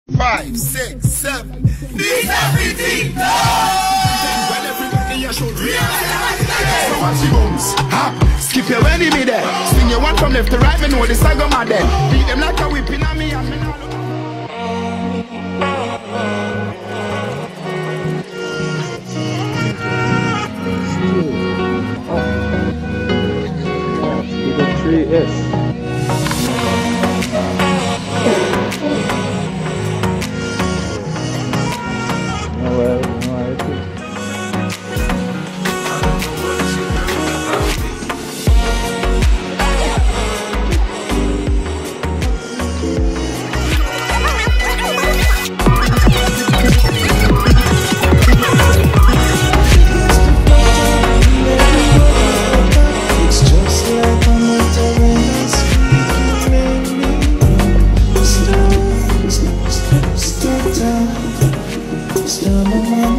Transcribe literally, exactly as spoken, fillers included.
Five, six, seven. Need everything done. When everybody you should realize. So watch your bones. Hop, skip your enemy there. Swing your one from left to right. Me know this I go mad there. Beat them like a whipping on me and me not. three S. Still